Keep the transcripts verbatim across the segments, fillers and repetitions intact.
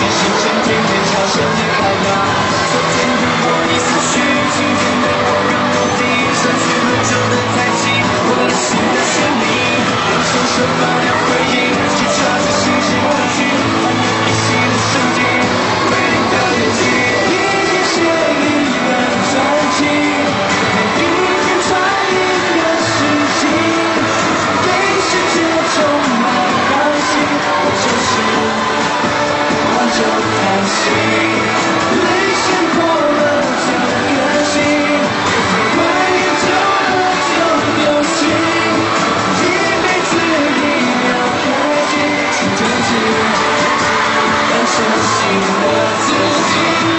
星辰天天朝向你开发。昨天的我已死去，今天的我让我第一上去了旧的太极，我的新的生命，用双手把它回应，去抓着星星的去，还有一息的生机，为你的眼睛，一天写一本传奇，每一天传一个事情，对世界充满好奇，我就是我就开心，泪先破了就更新，快研究了就流行，一辈子一定要开心，去珍惜，感受新的自己。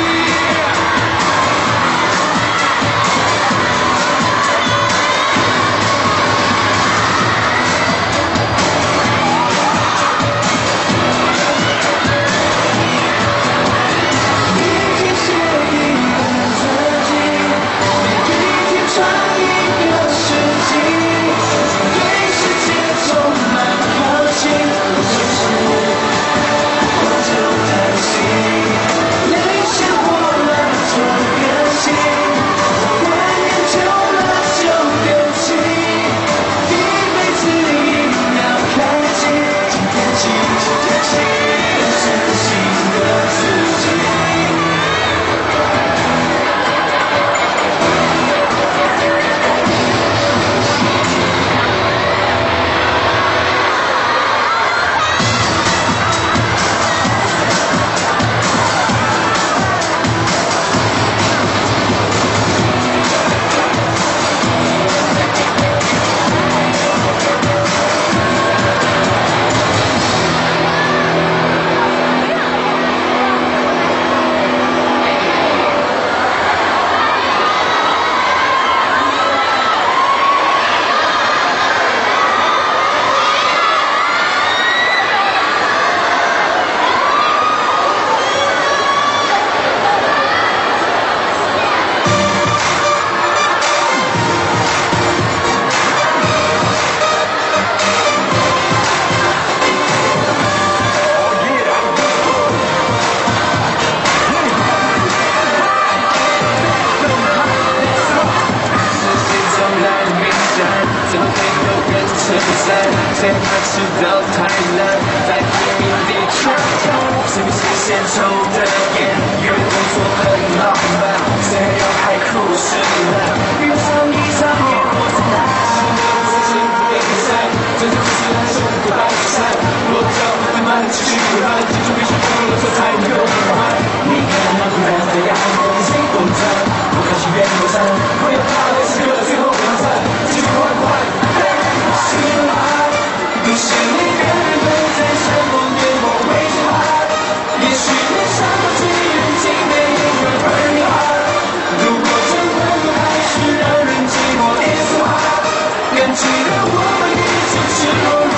谁怕迟到太难，在黎明地穿透，谁比谁先抽的烟，以为工作很浪漫，谁要海枯石烂，遇上一场野火灾难，是幸福的比赛，真正是来受苦大比赛，落脚慢慢继续不断，记住必须过了这才能有回还。你看那突然的阳光谁攻占，我看心越过山，我要踏的是个最后挑战，继续快快，嘿，喜欢。你是你原本在山峰淹没为什么？也许你想到最远近的一个而你爱。如果真的还是让人寂寞，It's too hard。更记得我们一起吃过落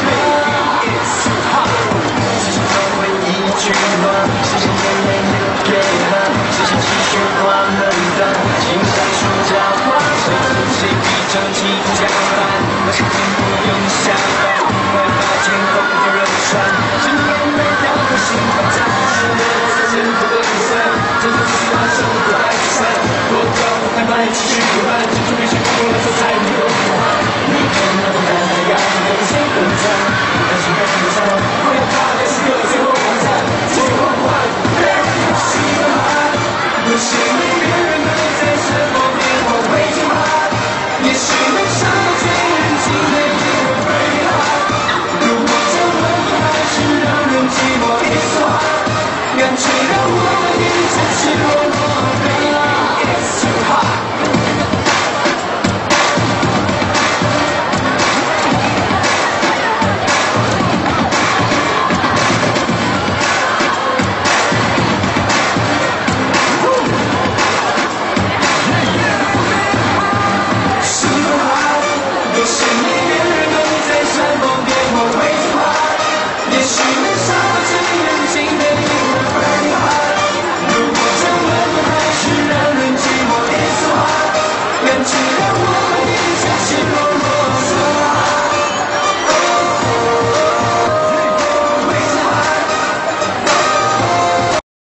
，Baby It's too hard。只想找回一句话，实现甜美的给他，实现继续光能当，青山树交花，谁和谁比争气加班，那是天不用下班。快把天空的人传，今天每条的心房站，是为了在幸福的比赛，真的只是来生活的比赛。我叫害怕你继续不断，记住必须过了这才能有不换。你看那么难的样子，有谁能站？但是人的伤，我要他也是个最后挑战，最后不换。喜欢，不喜欢。